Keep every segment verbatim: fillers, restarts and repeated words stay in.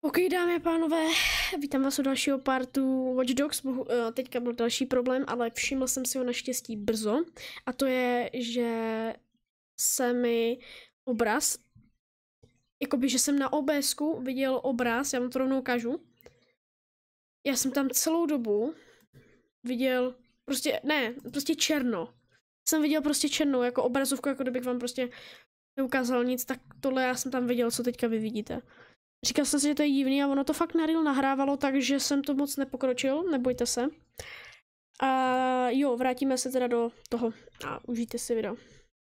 OK, dámy a pánové, vítám vás u dalšího partu Watch Dogs. Bohu, teďka byl další problém, ale všiml jsem si ho naštěstí brzo. A to je, že se mi obraz, jakoby, že jsem na O B S ku viděl obraz, já vám to rovnou ukážu. Já jsem tam celou dobu viděl, prostě, ne, prostě černo. Jsem viděl prostě černou, jako obrazovku, jako kdybych vám prostě neukázal nic, tak tohle já jsem tam viděl, co teďka vy vidíte. Říkal jsem si, že to je divný a ono to fakt na reel nahrávalo, takže jsem to moc nepokročil, nebojte se. A jo, vrátíme se teda do toho a užijte si video.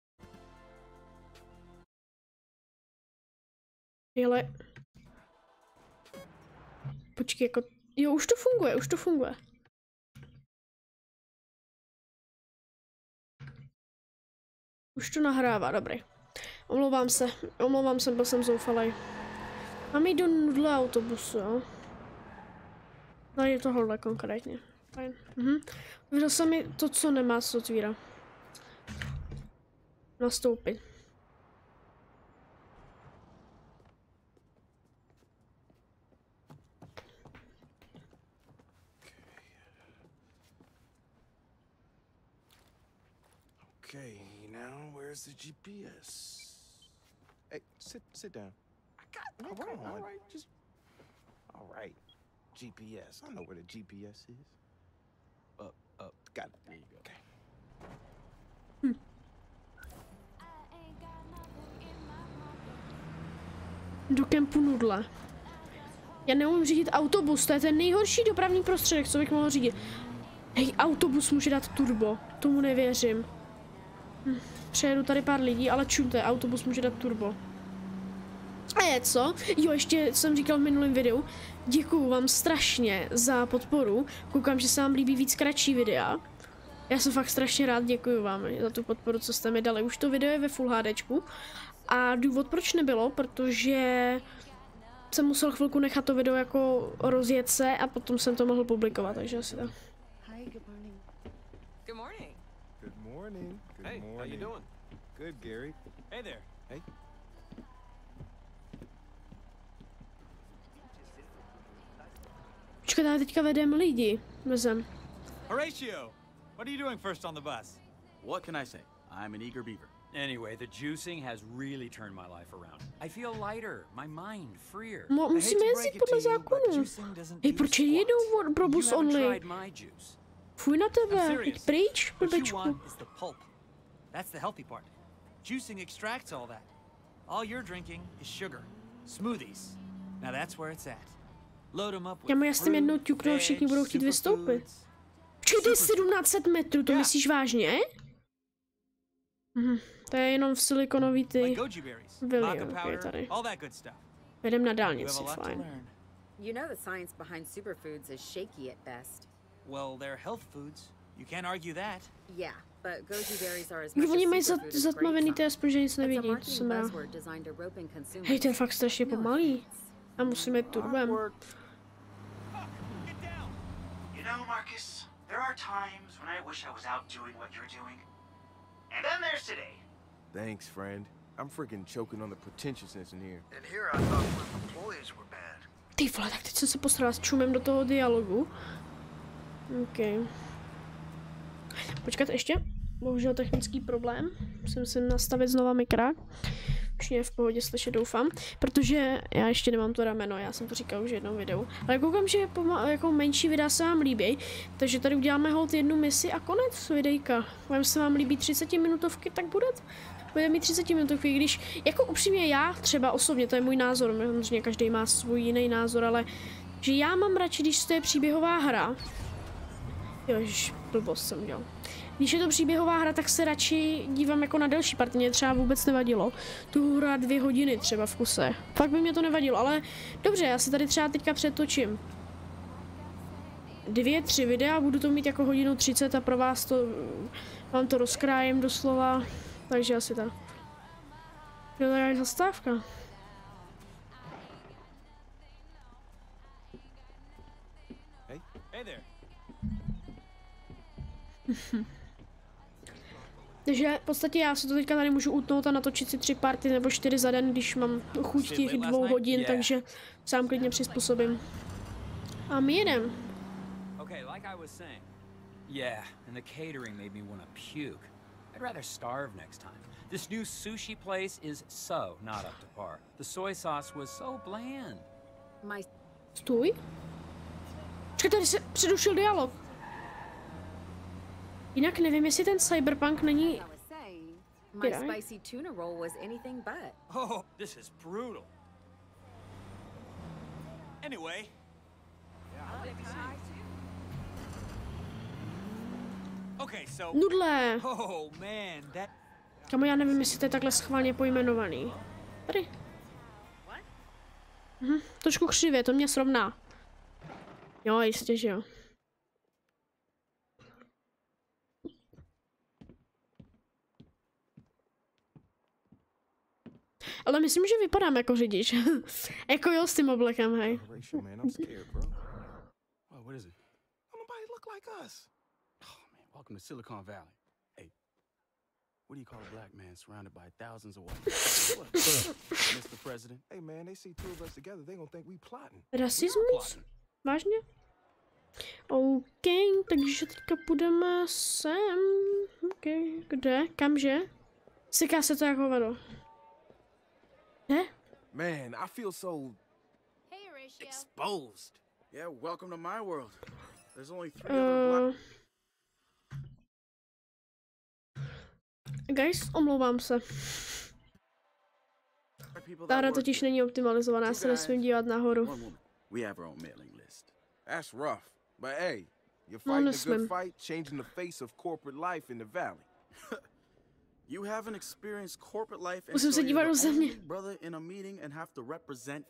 Jele. Počkej, jako... Jo, už to funguje, už to funguje. Už to nahrává, dobrý. Omlouvám se, omlouvám se, byl jsem zoufalej. Mám jít do nudle autobusu, jo? Tady je tohle konkrétně. Fajn. Mhm. Otevřel se mi to, co nemá se otvírá. Nastoupit. Okay, now where's the G P S? Hey, sit sit down. I got no, all right, all right, just all right. G P S. I know where the G P S is. Up, up. Got it. There you go. Okay. Hm. Do kempu nudle. Já neumím řídit autobus, to je ten nejhorší dopravní prostředek, co bych mohl řídit. Hej, autobus může dát turbo, tomu nevěřím. Hm. Přejedu tady pár lidí, ale čujte, autobus může dát turbo. A je co? Jo, ještě jsem říkal v minulém videu, děkuju vám strašně za podporu, koukám, že se vám líbí víc kratší videa. Já jsem fakt strašně rád, děkuju vám za tu podporu, co jste mi dali. Už to video je ve Full HDčku a důvod proč nebylo, protože jsem musel chvilku nechat to video jako rozjet se a potom jsem to mohl publikovat, takže asi tak. Hi, good morning. Good morning. Good morning. Good Hey, morning. how you doing? Good, Gary. Hey there. Hey. Počkej, tady teďka vedeme lidi mezem. Horatio, what are you doing first on the bus? What can I say? I'm an eager beaver. Anyway, the juicing has really turned my life around. I feel lighter, my mind freer. Mo I hate musíme to jezdit break it podle to you, but zákonu. juicing doesn't Hej, do proč squat. jedou pro You bus haven't only? tried my juice. Fuj na I'm tebe, serious. jď pryč, What you blbečku. want is the pulp. That's the healthy part. Juicing extracts all that. All you're drinking is sugar. Smoothies. Now that's where it's at. Load 'em up with Já mu já s tím jednou fruit, ťuknu a všichni veg, budou chtít vystoupit. superfoods. Počkej, to je sedmnáct set metrů, to Yeah. myslíš vážně? Mhm, to je jenom v silikonový ty. Like goji berries, Vili, maca okay, powder, tady. all that good stuff. Jedem na You have dálnici, a lot to fajn. learn. You know the science behind superfoods is shaky at best. Well, they're health foods. You can't argue that. Yeah, but goji berries are as Když much oni a mají superfood as zatmavený, to je grapes aspoň, že nic are. It's a nevidí, to marketing jsem rád. buzzword designed to rope in consumers. Hej, to je fakt strašně No pomalý. offense. A musíme jít turbem. Awkward. You know, Marcus, there are times when I wish I was out doing what you're doing. And then there's today. Thanks, friend. I'm freaking choking on the pretentiousness in here. And here I thought my employees were bad. Ty vole, tak teď jsem se postaral s čumem do toho dialogu. OK. Počkat ještě. Bohužel technický problém. Musím si nastavit znova mikrák. Už mě v pohodě slyšet, doufám. Protože já ještě nemám to rameno, já jsem to říkal už v jednom videu. Ale koukám, že jako menší videa se vám líbí. Takže tady uděláme hold jednu misi a konec videjka. Vám se vám líbí třicetiminutovky, tak bude. Bude mít třicetiminutovky, když jako upřímně já třeba osobně, to je můj názor, samozřejmě každý má svůj jiný názor, ale že já mám radši, když to je příběhová hra. Jož, blbost jsem dělal. Když je to příběhová hra, tak se radši dívám jako na delší party, mě třeba vůbec nevadilo. Tu hra dvě hodiny třeba v kuse. Fakt by mě to nevadilo, ale dobře, já se tady třeba teďka přetočím. Dvě, tři videa, budu to mít jako hodinu třicet a pro vás to, vám to rozkrájem doslova, takže asi tak. Jo, to je zastávka. Hey there. Takže v podstatě já si to teďka tady můžu utnout a natočit si tři party nebo čtyři za den, když mám chuť těch dvou hodin, takže sám klidně přizpůsobím. A my jedem. Okay, like I was saying. Yeah, and the catering made me want to puke. I'd rather starve next time. This new sushi place is so not up to par. The soy sauce was so bland. My Stůj. Počkej, tady se předušil dialog. Jinak nevím, jestli ten cyberpunk není... I was saying, my Did I? spicy tuna roll was anything but. Oh, this is brutal. Anyway. Okay, so. Nudle. Oh man, that. Kamo, já nevím, jestli to je takhle schválně pojmenovaný. Tady. Mhm, trošku křivě, to mě srovná. Jo, jistě, že jo. Ale myslím, že vypadám jako řidič. Jako jo, s tím oblekem, hej. Horatio, man, I'm scared, bro. Oh, what is it? Don't nobody look like us. Oh, man, welcome to Silicon Valley. Hey, what do you call a black man surrounded by thousands of white? What? Mister President? Hey, man, they see two of us together, they gonna think we plotting. Rasismus? Vážně? OK, takže teďka půjdeme sem. OK, kde? Kamže? Syká se to jak hovado. Ne? Man, I feel so Exposed. Yeah, welcome to my world. There's only three other Uh, black... guys, omlouvám se. people that Ta hra work totiž here. není optimalizovaná, já se nesmím dívat nahoru. One woman. We have our own mailing list. That's rough. But hey, you're No, fighting a listen. good fight, changing the face of corporate life in the valley. You haven't experienced corporate life Musím se until dívat you're do the země. only brother in a meeting and have to represent.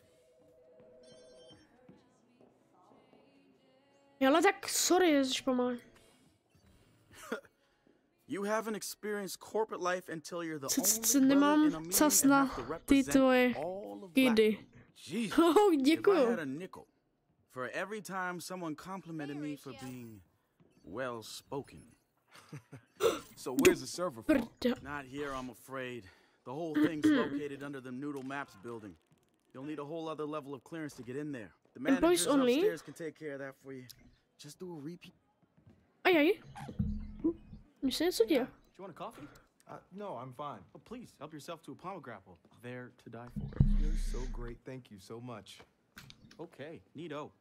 Ale tak sorry, ježiš pomalu. You haven't experienced corporate life until you're the Co- co- only co- brother nemám in a meeting čas and na have to ty represent tvoje all of black kidy. people. Jesus. Oh, If I děkuju. had a nickel for every time someone complimented me for being well spoken. So where's the server for? Prda. Not here, I'm afraid. The whole thing's located under the Noodle Maps building. You'll need a whole other level of clearance to get in there. The Employees managers only? upstairs can take care of that for you. Just do a repeat. Ajaj. Mně se něco děje. Do you want a coffee? Uh, no, I'm fine. Oh, please help yourself to a power grapple. There to die for. You're so great. Thank you so much. Okay, neato.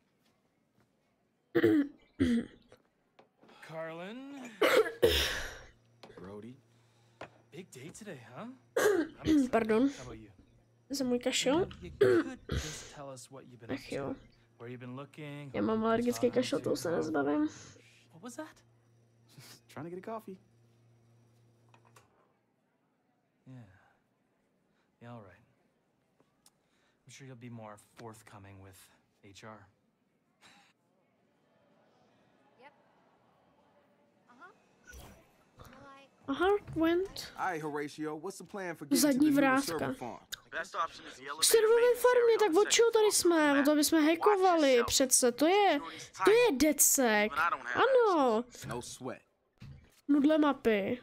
Carlin, Brody. big day today, huh? I'm excited. Pardon. How about you? Za můj kašel. You could just tell us what you've been up Ach jo. to, where you've been looking. Já mám alergický kašel, to se nezbavím. What was that? Trying to get a coffee. Yeah. Yeah, all right. I'm sure you'll be more forthcoming with H R. Aha, went. All right, Horatio, what's the plan for getting to Zadní the new vrátka. server farm? Best option is the elevator Serverové maintenance farmě, area tak on the od čeho second tady floor. jsme? O to bychom hackovali přece, to je, to je decek. Ano, No sweat. nudle mapy.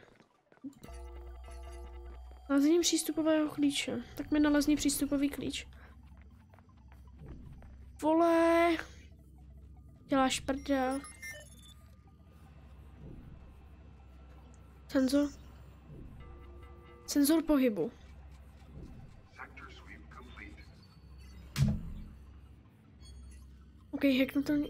Nalezení přístupového klíče. Tak mi nalezní přístupový klíč. Vole. Děláš prdel. Senzor. Senzor pohybu. OK, hacknutelný.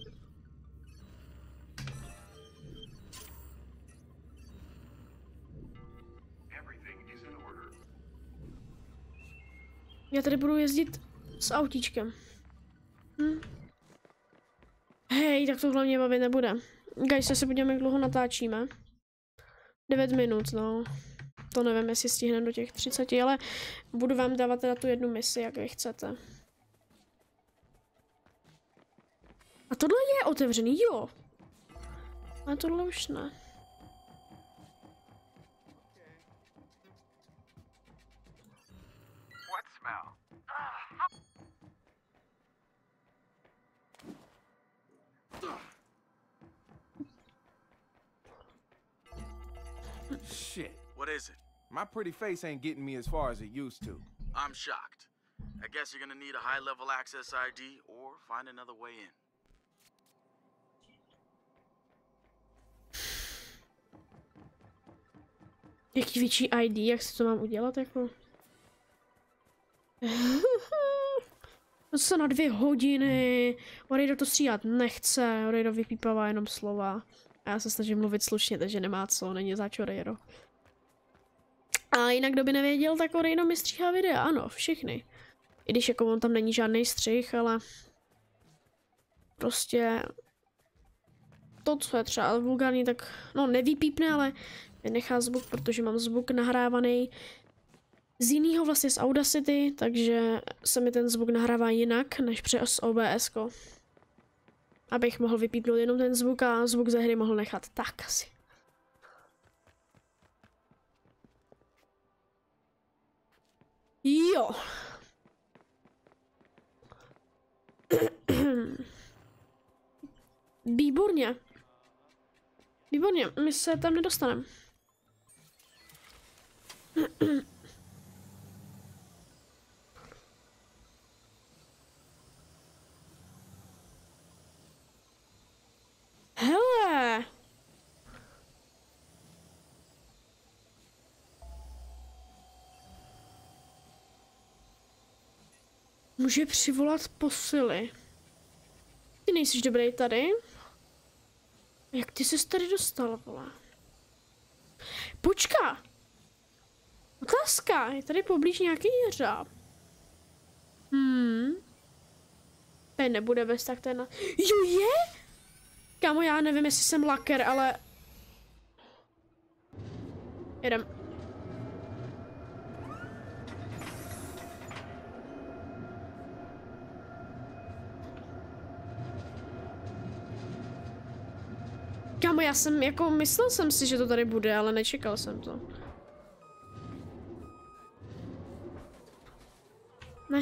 Já tady budu jezdit s autíčkem. Hm. Hej, tak to hlavně bavit nebude. Guys, já se podívám, jak dlouho natáčíme. devět minut, no. To nevím, jestli stihneme do těch třiceti, ale budu vám dávat teda tu jednu misi, jak vy chcete. A tohle je otevřený, jo. A tohle už ne. What smell? Shit. What is it? My pretty face ain't getting me as far as it used to. I'm shocked. I guess you're gonna need a high-level access I D or find another way in. Jaký větší I D, jak si to mám udělat, jako? To se na dvě hodiny. Orejdo to stříhat nechce, Orejdo vypípává jenom slova. A já se snažím mluvit slušně, takže nemá co, není zač Orejdo. A jinak, kdo by nevěděl, tak Orejdo mi stříhá videa, ano, všechny. I když jako on tam není žádný střih, ale... Prostě... To, co je třeba vulgární, tak... No, nevypípne, ale... Nechá zvuk, protože mám zvuk nahrávaný z jiného, vlastně z Audacity, takže se mi ten zvuk nahrává jinak, než přes O B S ko. Abych mohl vypípnout jenom ten zvuk a zvuk ze hry mohl nechat tak asi. Jo. Výborně. Výborně, my se tam nedostaneme. Hele. Může přivolat posily. Ty nejsiš dobrý tady. Jak ty ses tady dostal, vole? Počka! Otázka, je tady poblíž nějaký jeřáb? Hmm. Tady nebude bez tak ten... Jo, je? Kámo, já nevím, jestli jsem laker, ale... Jedem. Kámo, já jsem jako myslel jsem si, že to tady bude, ale nečekal jsem to. Ne.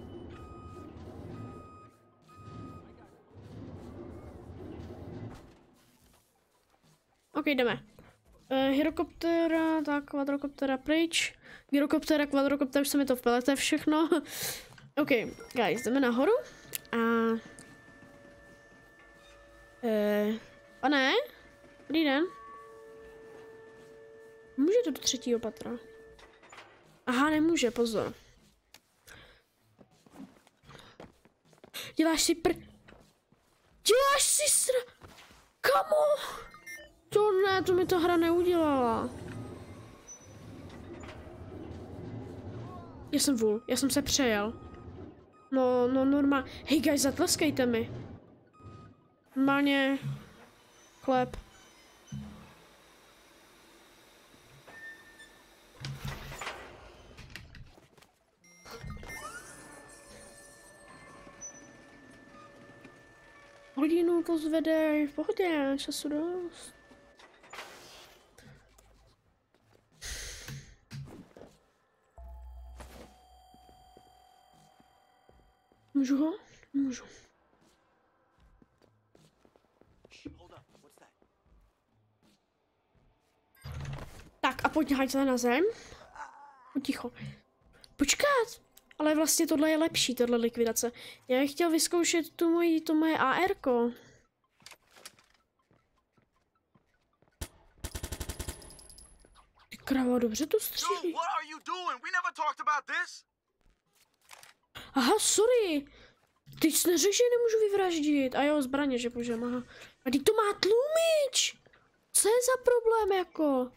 Ok, jdeme. Uh, Hyrokoptera, tak kvadrokoptera pryč. Gyrokoptera, kvadrokoptera, už se mi to vplete všechno. Ok, guys, jdeme nahoru. A... Uh, pane? Dobrý den. Můžete do třetího patra? Aha, nemůže, pozor. Děláš si pr... Děláš si sr... Kamo? To ne, to mi ta hra neudělala. Já jsem vůl, já jsem se přejel. No, no, normálně. Hej, guys, zatleskejte mi. Normálně... Chleb. Hodinu to zvede, v pohodě, času dost. Můžu ho? Můžu. Tak a pojď haďte na zem. Ticho. Počkat. Ale vlastně tohle je lepší, tohle likvidace. Já bych chtěl vyzkoušet tu moji, to moje A R ko. Ty krava, dobře to střílí. Aha, sorry. Teď jsi neřekl, že nemůžu vyvraždit. A jo, zbraně, že můžem, aha. A teď to má tlumič. Co je za problém, jako?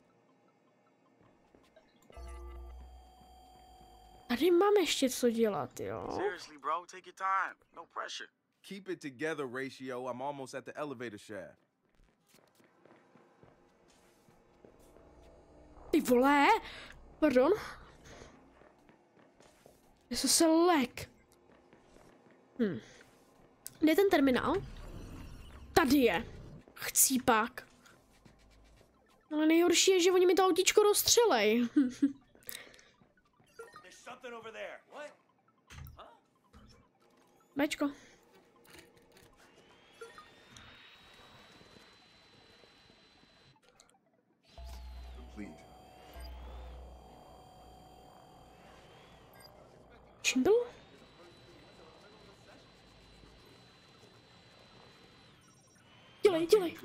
Tady mám ještě co dělat, jo? Seriously, bro, take your time. No pressure. Keep it together, Ratio. I'm almost at the elevator shaft. Ty vole! Pardon? Já jsem se lek. Hm. Kde je ten terminál? Tady je. Chcípák. Ale nejhorší je, že oni mi to autíčko rozstřelej. Bečko. dělej, dělej.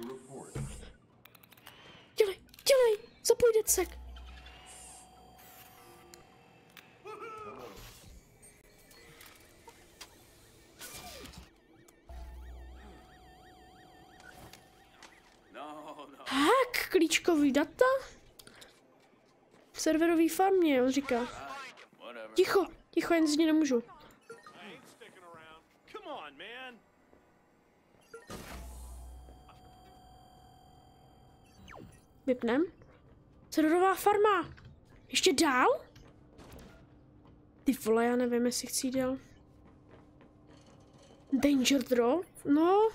Dělej, dělej, zapoj decek. Hack, klíčkový data? V serverový farmě, on říká. Ticho, ticho, jen z ní nemůžu. Vypnem. Serverová farma. Ještě dál? Ty vole, já nevím, jestli chci jít dál. Danger drop? No.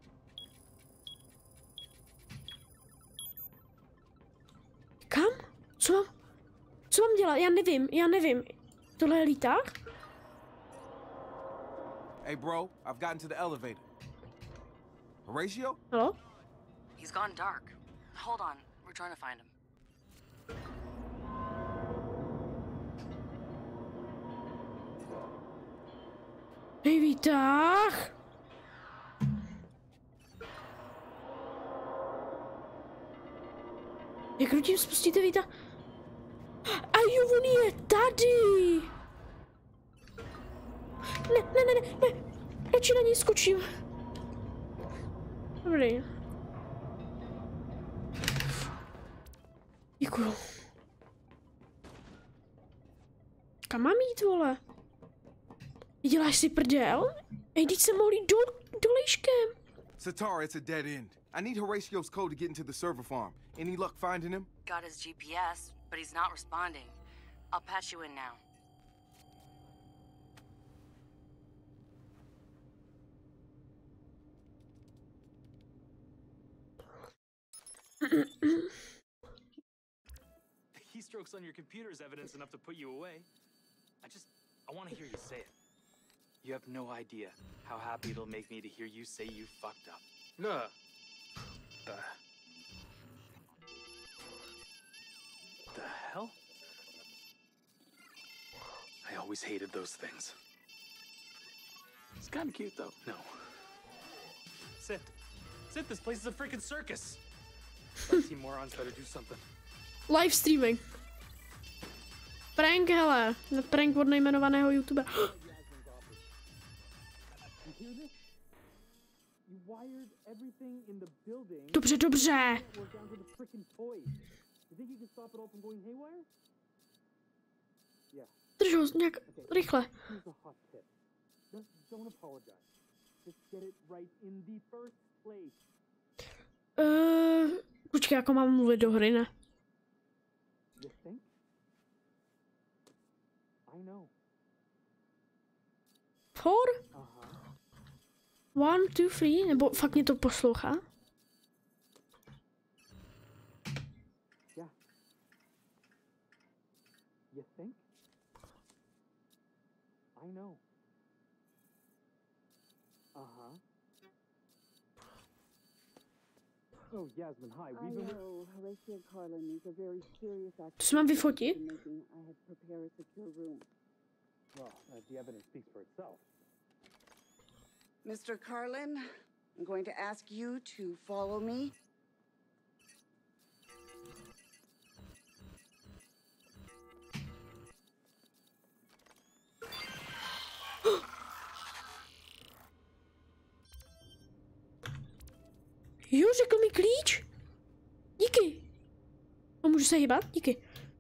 Kam? Co mám? Co mám dělat? Já nevím, já nevím. Tohle je líták? Hey, bro, I've gotten to the elevator. Horatio? Hello? He's gone dark. Hold on, we're trying to find him. Hej, výtah! Jak rutím spustíte výtah? A jo, on je tady! Ne, ne, ne, ne, ne, radši na něj skočím. Dobrý. Děkuju. Kam mám jít, vole? Děláš si prdel? Ej, teď jsem mohl jít do, dolejškem. Satara, it's a dead end. I need Horatio's code to get into the server farm. Any luck finding him? Got his G P S, but he's not responding. I'll patch you in now. The keystrokes on your computer is evidence enough to put you away. I just, I want to hear you say it. You have no idea how happy it'll make me to hear you say you fucked up. No. Uh. The hell? I always hated those things. It's kind of cute, though. No. Sit. Sit, this place is a freaking circus. Let's see morons better do something. Live streaming. Prank, hele. Prank od nejmenovaného youtubera. Dobře, dobře. Drž ho nějak rychle. Uh, počkej, jako mám mluvit do hry, ne? Four? One, two, three, nebo fakt mě to poslouchá? Oh, Yasmin, hi. We've been... I know. Horatio Carlin needs a very serious To si mám vyfotit? I had prepared a secure room. Well, uh, the evidence speaks for itself. Mister Carlin, I'm going to ask you to follow me. Jo, řekl mi klíč. Díky. A můžu se hýbat? Díky.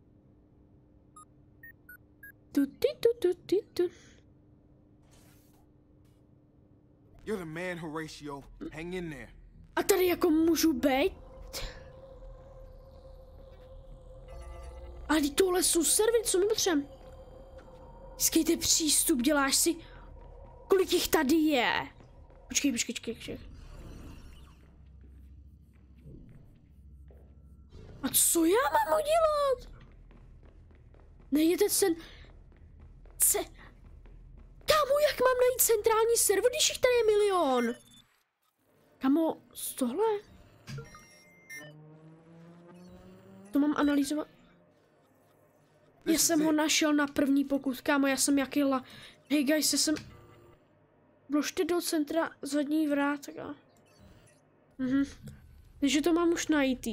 Tu, tu, tu, tu, tu, tu. You're the man, Horatio. Hang in there. A tady jako můžu být? Ale tohle jsou servery, co mi potřebujeme? Skejte přístup, děláš si... Kolik jich tady je? Počkej, počkej, počkej, počkej. A co já mám udělat? Nejděte sen... Ce... Kámo, jak mám najít centrální server, když jich tady je milion? Kámo, z tohle? To mám analyzovat. Já jsem ho našel na první pokus, kámo, já jsem jaký la... Hej guys, já jsem... Vložte do centra zadní vrátka. Mhm. Takže to mám už najít.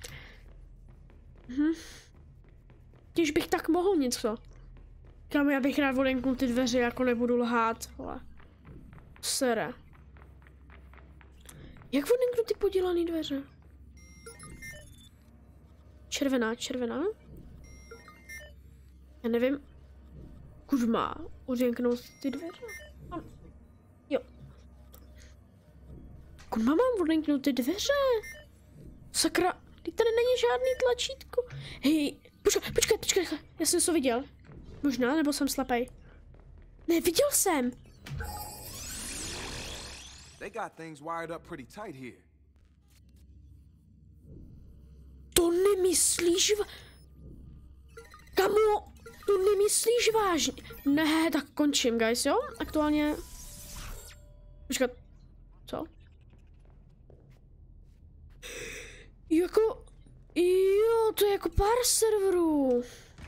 Mhm. Když bych tak mohl něco. Kam já bych rád odemknul ty dveře, jako nebudu lhát, vole. Sere. Jak odemknu ty podělané dveře? Červená, červená. Já nevím. Kurva, odemknout ty dveře? Jo. Kurva, mám odemknout ty dveře? Sakra, teď tady není žádný tlačítko. Hej, počkej, počkej, počkej, já jsem to viděl. Možná, nebo jsem slepej. Ne, viděl jsem. They got things wired up pretty tight here. To nemyslíš va... Kamo, to nemyslíš vážně. Ne, tak končím, guys, jo? Aktuálně... Počkat. Co? Jako... Jo, to je jako pár serverů.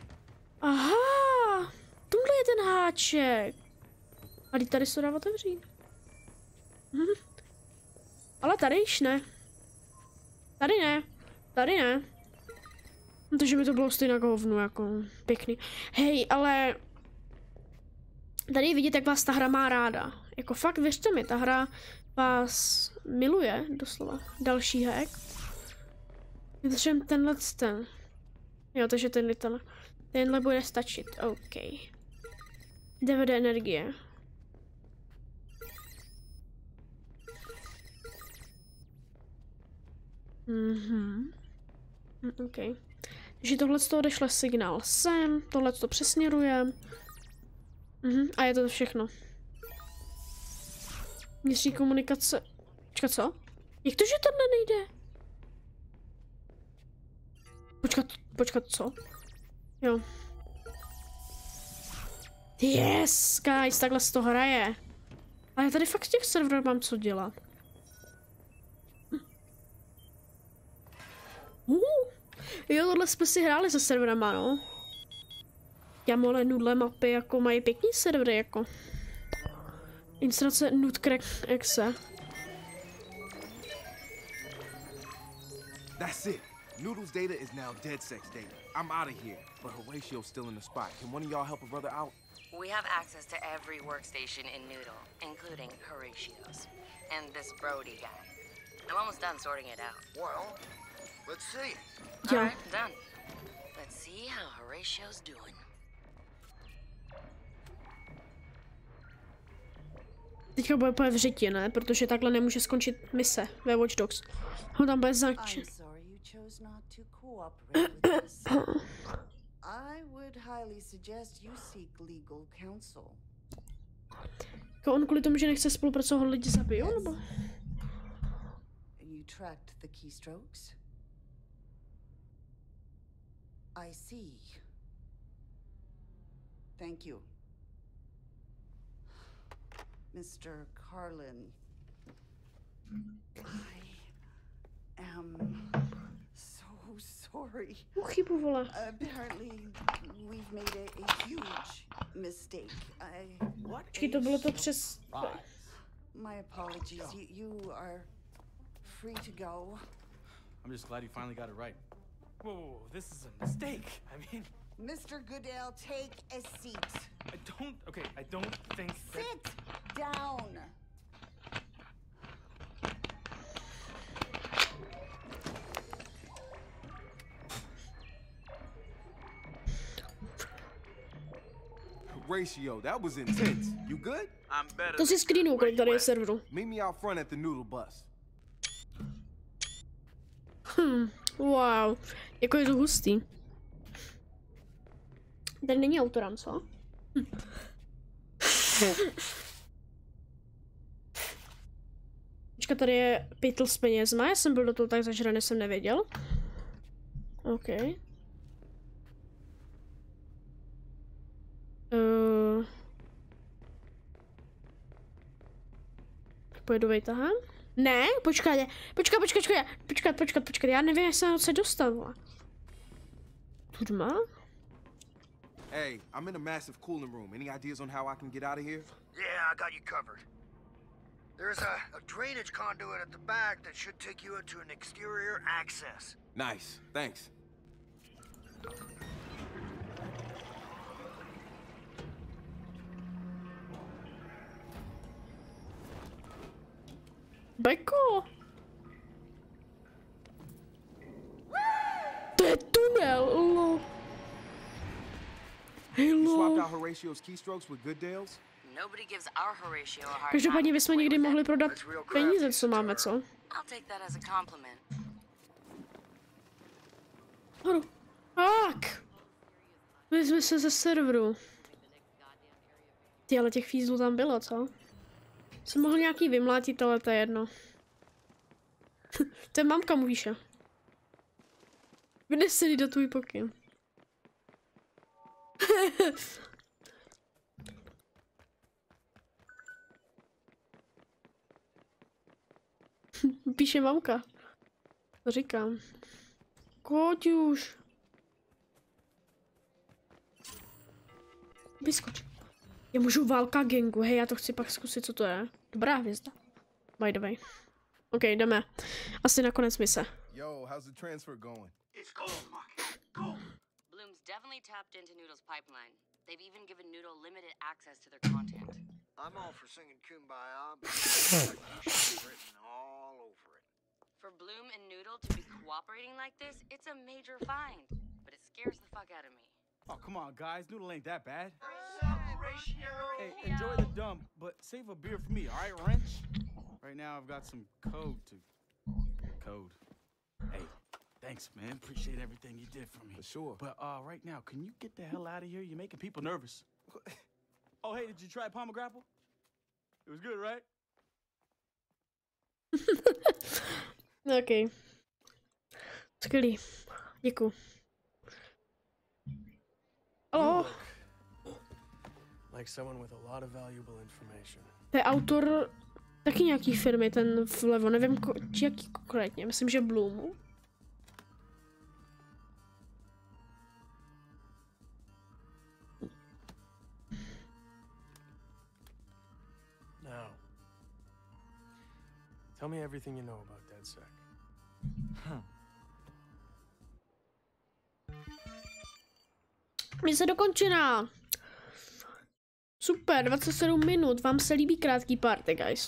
Aha, tohle je ten háček. A teď tady se dá otevřít. Hm. Ale tady již ne. Tady ne. Tady ne. Takže by to bylo stejně jako hovnu, jako pěkný. Hej, ale... Tady je vidět, jak vás ta hra má ráda. Jako fakt, věřte mi, ta hra vás miluje, doslova. Další hack. Vytřem tenhle ten. Jo, takže tenhle ten. Tenhle bude stačit, OK. D V D energie. Mhm. OK. Takže tohle z toho odešle signál sem, tohle to přesměruje. Mhm. A je to všechno. Vnitřní komunikace. Počkat, co? Jak to, že tohle nejde? Počkat, počkat, co? Jo. Yes, guys, takhle se to hraje. Ale tady fakt z těch serverů mám co dělat. Uh, jo, tohle jsme si hráli se serverama, no. Jamole nudle mapy, jako mají pěkný servery, jako. Instalace Nutcrack exe. That's it. Noodle's data is now dead sex data. I'm out of here, but Horatio's still in the spot. Can one of y'all help a brother out? We have access to every workstation in Noodle, including Horatio's. And this Brody guy. I'm almost done sorting it out. Well, let's see. Yeah. All right, done. Let's see how Horatio's doing. Teďka bude úplně v řitě, ne? Protože takhle nemůže skončit mise ve Watch Dogs. Ho tam bude začít. I would highly suggest you seek legal counsel. Jako on kvůli tomu, že nechce spolupracovat, lidi zabijou, nebo? You tracked the keystrokes? I see. Thank you. Mister Carlin, I am so sorry. Chybu, vole. Apparently, we've made a, a huge mistake. I... What? Počkej, to bylo to přes... My apologies. You, you are free to go. I'm just glad you finally got it right. Whoa, whoa, whoa, this is a mistake. I mean... Mister Goodale, take a seat. I don't... Okay, I don't think that... Sit down. Horatio, that was intense. You good? I'm better. To si screenu, kolik tady je serveru. Meet me out front at the noodle bus. Hm, wow. Jako je to hustý. Tady není autorám, co? Hm. Počkat, tady je pytl s penězma, já jsem byl do toho tak zažraný, jsem nevěděl. OK. Uh... Pojedu vejtahám? Ne, počkat, počkat, počkat, počkat, počkat, počkat, počkat, já nevím, jak jsem se dostal. Tudma? Hey, I'm in a massive cooling room. Any ideas on how I can get out of here? Yeah, I got you covered. There's a, a drainage conduit at the back that should take you into an exterior access. Nice, thanks. Beko! To je tunel, lol. Hej, You lol. swapped out Horatio's keystrokes with good deals? Nobody gives our Horatio a hard Každopádně time. bychom někdy mohli prodat peníze, co máme, co? I'll take that as a compliment. Horu. Tak! My jsme se ze serveru. Ty, ale těch fízlů tam bylo, co? Jsem mohl nějaký vymlátit, ale to je jedno. To je mamka Muvíše. Vynesený do tvůj pokyn. Píše mamka. To říkám. Koť už. Vyskoč. Já můžu válka gangu, hej, já to chci pak zkusit, co to je. Dobrá hvězda. By the way. OK, jdeme. Asi nakonec mise. Yo, how's the transfer going? It's gold, Marcus. Gold. Bloom's definitely tapped into Noodle's pipeline. They've even given Noodle limited access to their content. I'm all for singing Kumbaya, but you should be written all over it. For Bloom and Noodle to be cooperating like this, it's a major find. But it scares the fuck out of me. Oh, come on, guys. Noodle ain't that bad. Horatio. Hey, enjoy the dump, but save a beer for me, all right, Wrench? Right now, I've got some code to... Code. Hey, thanks, man. Appreciate everything you did for me. For sure. But uh, right now, can you get the hell out of here? You're making people nervous. Oh, hey, did you try Palmer Grapple? It was good, right? OK. Skvělý. Děkuju. Halo? Like someone with a lot of valuable information. To je autor taky nějaký firmy, ten vlevo, nevím ko jaký konkrétně, myslím, že Bloomu. Now, tell me everything you know about DedSec. Huh. Mise dokončená. Super, dvacet sedm minut, vám se líbí krátký party, guys.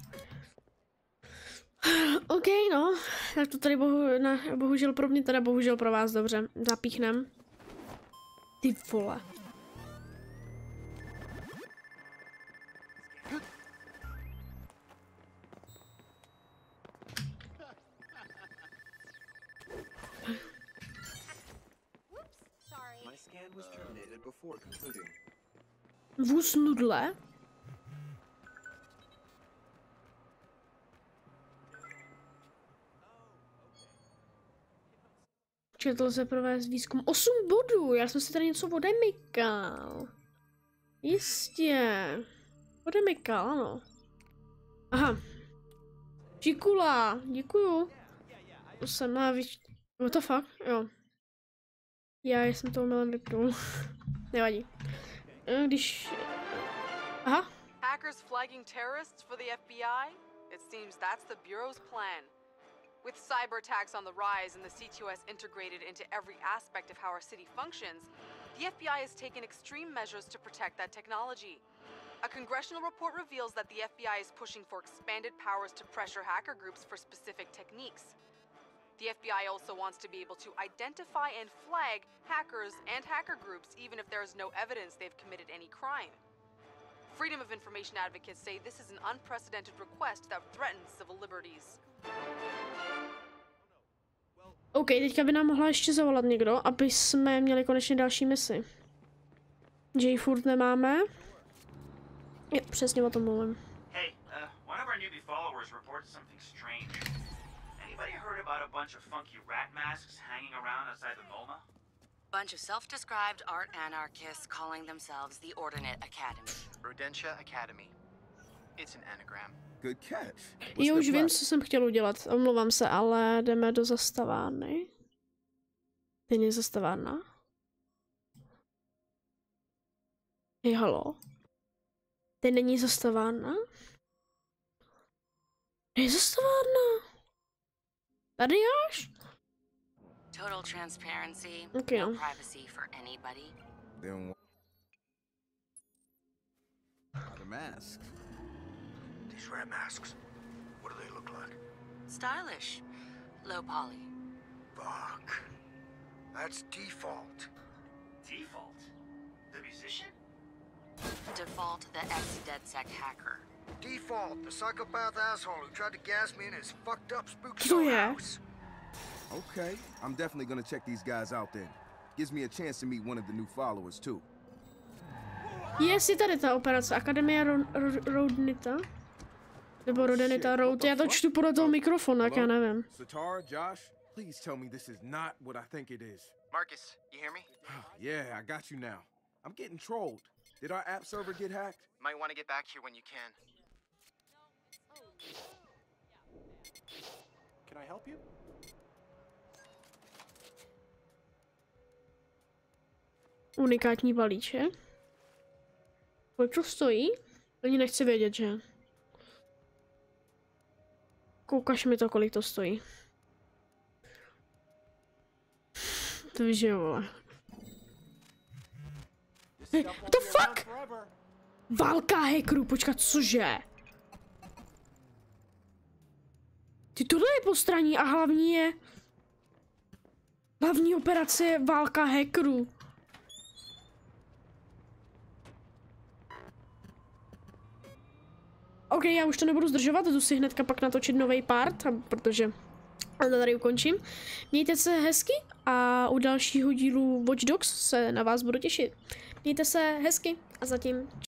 OK, no, tak to tady bohu, na, bohužel pro mě, teda bohužel pro vás, dobře, zapíchnem. Ty vole. My scan was terminated before concluding. Vůz nudle. Četl lze provést výzkum. osm bodů, já jsem si tady něco odemykal. Jistě. Odemykal, ano. Aha. Čikula, děkuju. To jsem má vyč... What the fuck? Jo. Já jsem to omylem vypnul. Nevadí. Když... Aha. Hackers flagging terrorists for the F B I? It seems that's the Bureau's plan. With cyber attacks on the rise and the C T O S integrated into every aspect of how our city functions, the F B I has taken extreme measures to protect that technology. A congressional report reveals that the F B I is pushing for expanded powers to pressure hacker groups for specific techniques. The F B I also wants to be able to identify and flag hackers and hacker groups even if there is no evidence they've committed any crime. Freedom of information advocates say this is an unprecedented request that threatens civil liberties. OK, teďka by nám mohla ještě zavolat někdo, aby jsme měli konečně další misi. Že ji furt nemáme. Jo, přesně o tom mluvím. Hey, uh, one of our newbie followers reported something strange. Anybody heard about a bunch of funky rat masks hanging around outside the MoMA? Bunch of self-described art anarchists calling themselves the Ordinate Academy. Rodentia Academy. It's an anagram. Good catch. Jo, už vím, co jsem chtěl udělat. Omlouvám se, ale jdeme do zastavárny. Teď je zastavárna. Hej, halo. Teď není zastavárna? Je zastavárna. Tady až? Total transparency, Okay. no privacy for anybody. Then why the masks? These rat masks, what do they look like? Stylish. Low poly. Fuck. That's Default. Default? The musician? Default, the ex-DedSec hacker. Default, the psychopath asshole who tried to gas me in his fucked up spook Co show je? house. Okay, I'm definitely gonna check these guys out then. Gives me a chance to meet one of the new followers too. Jestli tady ta operace Akademie Ro- Ro- Rodnita. Nebo Rodenita Road, já to čtu podle toho mikrofonu, jak já nevím. Satar, Josh, please tell me this is not what I think it is. Marcus, you hear me? Yeah, I got you now. I'm getting trolled. Did our app server get hacked? Might want to get back here when you can. Can I help you? Unikátní balíček. Kolik to stojí? Ani nechci vědět, že? Koukáš mi to, kolik to stojí. To víš, že jo, vole. Hey, what the fuck? Válka hackerů, počkat, cože? Ty tohle je postraní a hlavní je... Hlavní operace je válka hackerů. OK, já už to nebudu zdržovat, jdu si hnedka pak natočit nový part, protože to tady ukončím. Mějte se hezky a u dalšího dílu Watch Dogs se na vás budu těšit. Mějte se hezky a zatím